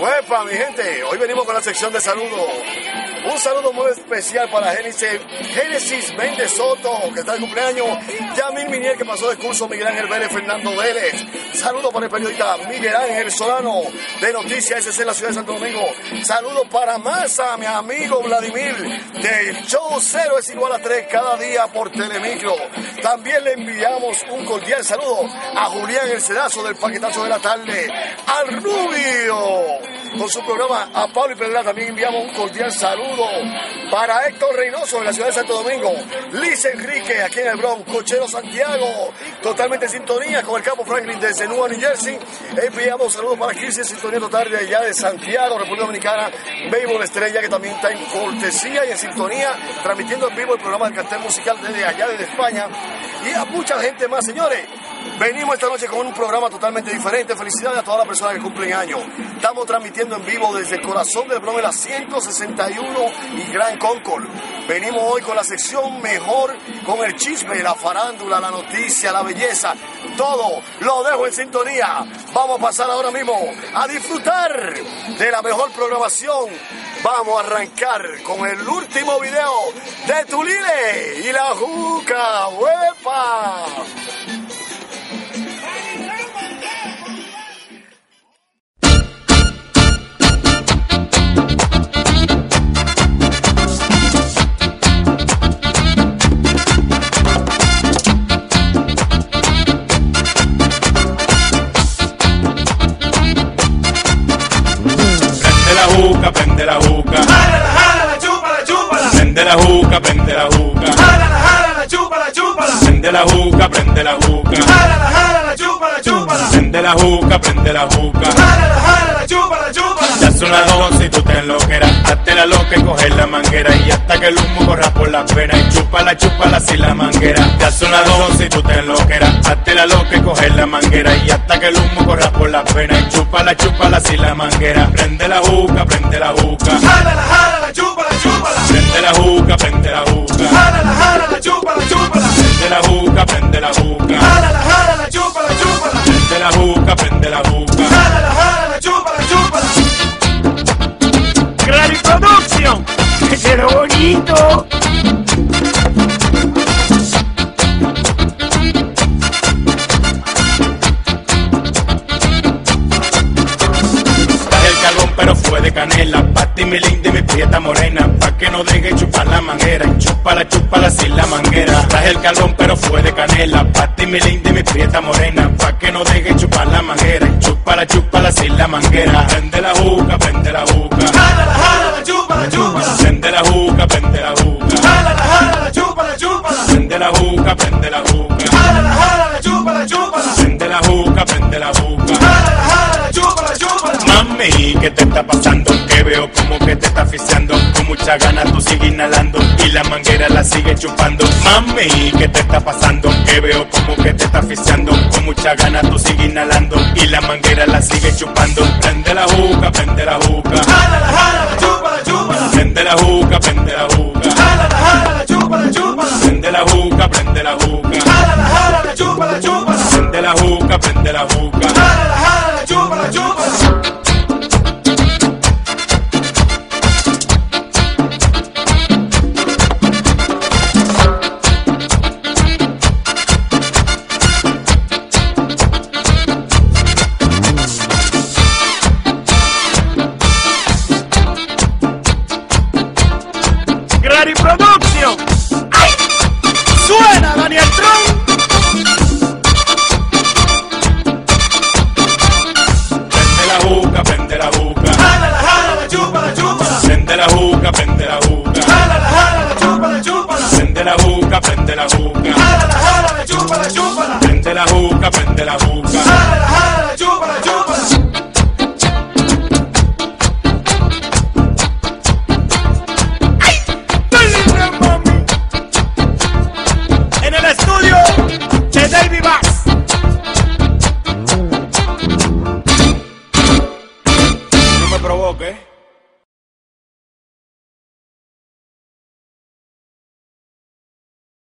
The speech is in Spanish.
Uepa, mi gente, hoy venimos con la sección de saludos. Un saludo muy especial para Génesis Méndez Soto, que está de cumpleaños. Yamil Minier, que pasó de curso. Miguel Ángel Vélez, Fernando Vélez. Saludos para el periodista Miguel Ángel Solano, de Noticias SC en la ciudad de Santo Domingo. Saludos para Massa, mi amigo Vladimir, del show 0 es igual a 3 cada día por Telemicro. También le enviamos un cordial saludo a Julián El Cedazo del Paquetazo de la Tarde, al Rubio, con su programa. A Pablo y Pedra también enviamos un cordial saludo para Héctor Reynoso de la ciudad de Santo Domingo, Liz Enrique aquí en el Bronx, Cochero Santiago, totalmente en sintonía con el Capo Franklin desde Newark, New Jersey. Enviamos saludos para Cristi en sintonía total de allá de Santiago, República Dominicana, Béisbol Estrella, que también está en cortesía y en sintonía, transmitiendo en vivo el programa del cartel musical desde allá, desde España, y a mucha gente más, señores. Venimos esta noche con un programa totalmente diferente. Felicidades a todas las personas que cumplen años. Estamos transmitiendo en vivo desde el corazón del Bronx, de la 161 y Gran Concord. Venimos hoy con la sección mejor, con el chisme, la farándula, la noticia, la belleza. Todo lo dejo en sintonía. Vamos a pasar ahora mismo a disfrutar de la mejor programación. Vamos a arrancar con el último video de Tulile y la Juca. ¡Huepa! Prende la juca, jálala, chúpala, prende la juca, jálala, chúpala, prende la juca, jálala, chúpala, prende la juca, jálala, chúpala, ya son las 12 y tú te enloqueras, hátela lo que coger la manguera y hasta que el humo corra por las venas y chúpala sin la manguera. Ya son las 12 y tú te enloqueras, hátela lo que coger la manguera y hasta que el humo corra por las venas y chúpala sin la manguera. Prende la juca, jálala, chúpala, prende la juca, jálala, chúpala, prende la juca, jálala, chúpala, prende la juca, jálala, chúpala. Clary Production, que se lo bonito. Pero fue de canela, pa' ti mi linda y mi prieta morena, pa' que no deje chupar la manguera y chúpala sin la manguera. Traje el carbón pero fue de canela, pa' ti mi linda y mi prieta morena, pa' que no deje chupar la manguera y chúpala sin la manguera. Prende la juca, jálala, chúpala, prende la juca, jálala, chúpala, prende la juca, jálala, chúpala, prende la juca, jálala, chúpala. Mami, ¿qué te está pasando? Que veo como que te está asfixiando. Con mucha ganas tú sigues inhalando y la manguera la sigue chupando. Mami, ¿qué te está pasando? Que veo como que te está asfixiando. Con mucha ganas tú sigues inhalando y la manguera la sigue chupando. Prende la juca, jálala, chúpala, prende la juca, jálala, chúpala, prende la juca, jálala, chúpala, prende la juca, jálala, chúpala. Clary Production. ¡Ay! ¡Suena, Daniel Tron! Prende la juca, jálala, chúpala, prende la juca, jálala, chúpala, prende la juca, jálala, chúpala, prende la juca,